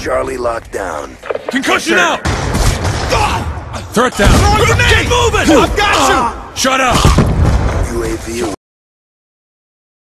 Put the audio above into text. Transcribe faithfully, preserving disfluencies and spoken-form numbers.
Charlie locked down. Concussion out! Threat down! Keep moving! I've got you! Shut up! U A V